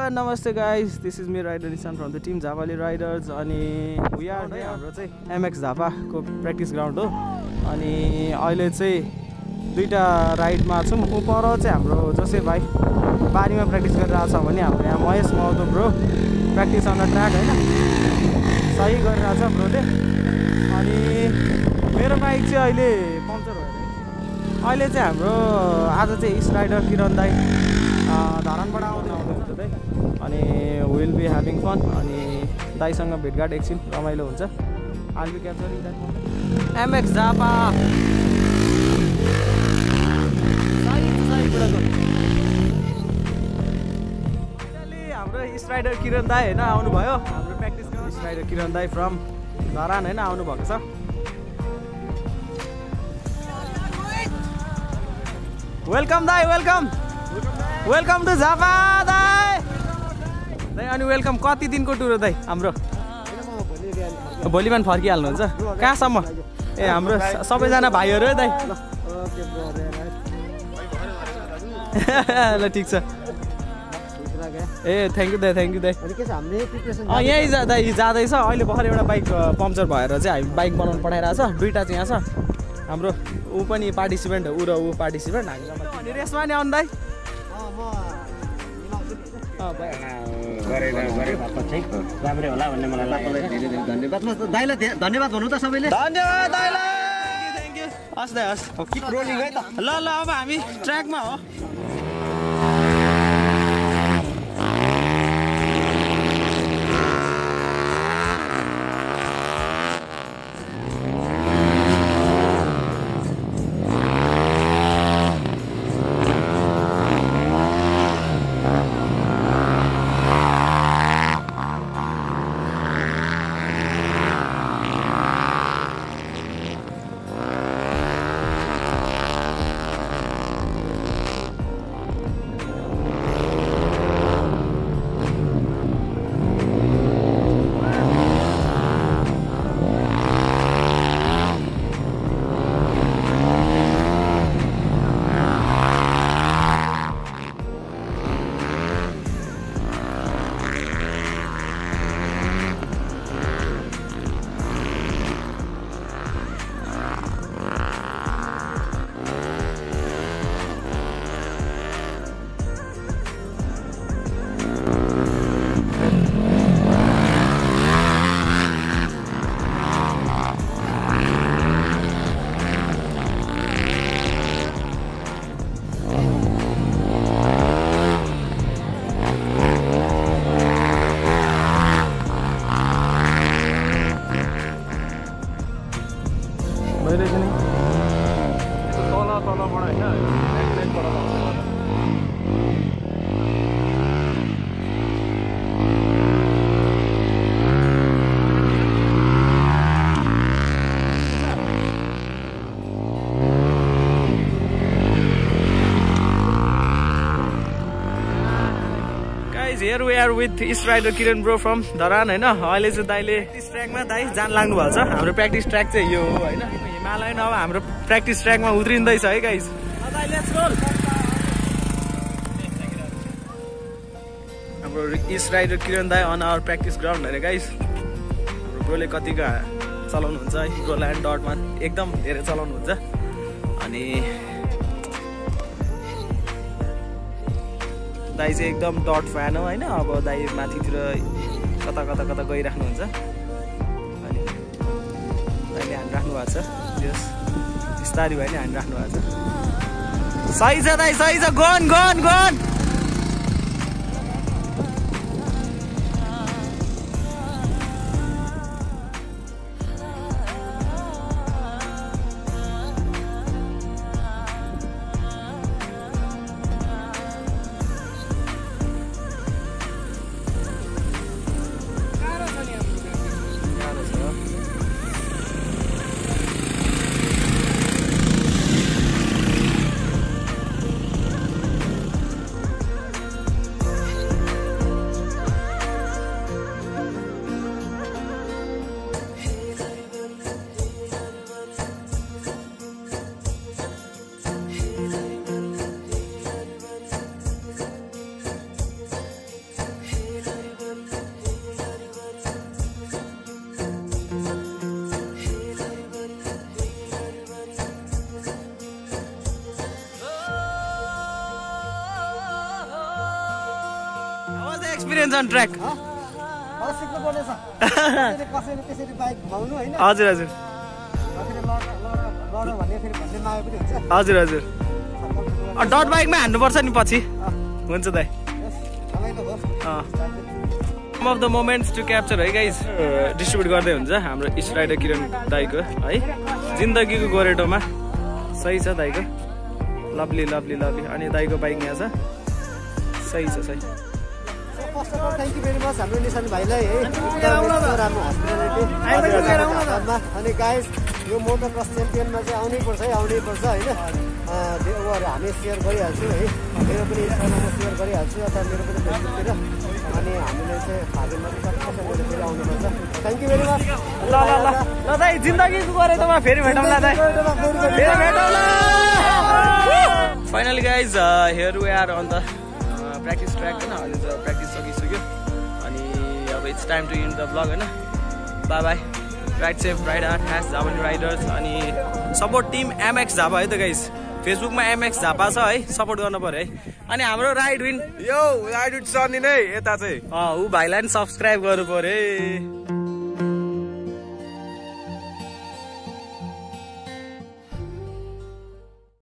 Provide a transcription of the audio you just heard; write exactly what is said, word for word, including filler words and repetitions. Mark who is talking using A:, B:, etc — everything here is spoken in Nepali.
A: नमस्ते guys, this is me rider Nishan from the team Jhapali riders. अनि वी आर है हाम्रो चाहिँ एमएक्स झापाको प्र्याक्टिस ग्राउन्ड हो। अनि अहिले चाहिँ दुईवटा राइडमा छौँ। ऊ पर चाहिँ हाम्रो जोसे भाइ बारीमा प्र्याक्टिस गरिरहेछ भने हाम्रो यहाँ Mahesh Mahato bro practice on track होइन सही गरिरहेछ ब्रोले। अनि मेरो बाइक चाहिँ अहिले पङ्चर भएर अहिले चाहिँ हाम्रो आज चाहिँ इस्ट राइडर किरण दाई धरानबाट आउँदै आउँदै हुन्छ दाइ। अनि विल बी ह्याभिङ फन। अनि दाइसँग भेटघाट एकछिन रमाइलो हुन्छ। I'll be capturing that MX Jhapa हाम्रो इस्ट राइडर किरण दाई होइन आउनुभयो हाम्रो प्र्याक्टिस गर्नु। इस्ट राइडर किरण दाई फ्रम धरान होइन आउनुभएको छ। वेलकम दाई, वेलकम वेलकम टु झापा दाई। दाई अनि वेलकम। कति दिनको टुर हो दाई हाम्रो? भोलि बिहान फर्किहाल्नुहुन्छ? कहाँसम्म? ए हाम्रो सबैजना भाइहरू है दाई। ल ठिक छ। ए थ्याङ्क यू दाई, थ्याङ्क यू दाई। यहीँ जा दाई जाँदैछ। अहिले भर्खर एउटा बाइक पङ्चर भएर चाहिँ हामी बाइक बनाउनु पठाइरहेको छ। दुईवटा चाहिँ यहाँ छ हाम्रो। ऊ पनि पार्टिसिपेन्ट हो, ऊ र ऊ पार्टिसिपेन्ट। हामी रेसमा नि आउनु दाई?
B: राम्रै होला भन्ने मलाई लाग्छ। धन्यवाद दाइलाई, धन्यवाद भन्नु त सबैले।
A: धन्यवाद दाइलाई, थ्याङ्क यू। हस् दाइ हस्।
B: किप रोलिङ है त।
A: ल ल अब हामी ट्र्याकमा हो। Here we are with East Rider Kiran bro from Dharan होइन। अहिले चाहिँ दाइले प्र्याक्टिस ट्र्याकमा दाइ जान लाग्नु भएको छ। हाम्रो प्र्याक्टिस ट्र्याक चाहिँ यो हो होइन। हिमालयन अब हाम्रो प्र्याक्टिस ट्र्याकमा उत्रिँदैछ है गाइस। हाम्रो इस्ट राइडर किरण दाइ अन आवर प्र्याक्टिस ग्राउन्ड अरे गाइस। हाम्रो ब्रोले कतिको चलाउनुहुन्छ है, ब्रो ल्यान्ड डटमा एकदम धेरै चलाउनुहुन्छ। अनि दाइ चाहिँ एकदम डट फ्यान हो होइन। अब दाइ माथितिर कता कता कता गइराख्नुहुन्छ। अनि दाइले हानिराख्नु भएको छ, जस बिस्तारी भयो नि हानिराख्नु भएको छ। सही छ दाइ, सही छ। गन गन गन एक्सपिरियन्स अन ट्र्याक
B: सिक्नुपर्ने छ कसैले त्यसरी बाइक घुमाउनु होइन
A: हजुर हजुर हजुर हजुर डट बाइकमा हान्नुपर्छ नि पछि हुन्छ दाइ some of the moments to capture है गाइज डिस्ट्रिब्युट गर्दै हुन्छ हाम्रो इस्ट राइडर किरण दाइको है जिन्दगीको गोरेटोमा सही छ दाइको लभली लभली लभली अनि दाइको बाइक यहाँ छ सही छ सही
B: first of all thank you very much हाम्रो निशान भाइलाई है राम्रो हस्पिटालिटी अनि गाइस यो मोटर क्रस च्याम्पियनमा चाहिँ आउनै पर्छ है आउनै पर्छ होइन उहाँहरू हामी सेयर गरिहाल्छौँ है मेरो पनि इन्स्टाग्राममा सेयर गरिहाल्छु अथवा मेरो पनि फेसबुकतिर अनि हामीले चाहिँ फागुनमा चाहिँ सबैसँग फेरि आउनुपर्छ थ्याङ्क यू भेरी मच
A: ल ल ल ल दाइ जिन्दगीको गोरेटोमा फेरि भेटौँला दाइ फेरि भेटौँला finally guys here we are on the practice track होइन अहिले त प्र्याक्टिस सकिसक्यो अनि अब it's time to end the blog होइन bye bye ride safe ride आर्ट ह्यास जाभली राइडर्स अनि सपोर्ट टिम एमएक्स झापा है त गाइस फेसबुकमा एमएक्स झापा छ है सपोर्ट गर्नु पर्यो है अनि हाम्रो राइड विन
C: यो राइड विन सनी नै यता चाहिँ
A: ऊ भाइलाई पनि सब्सक्राइब गर्नु पर्यो है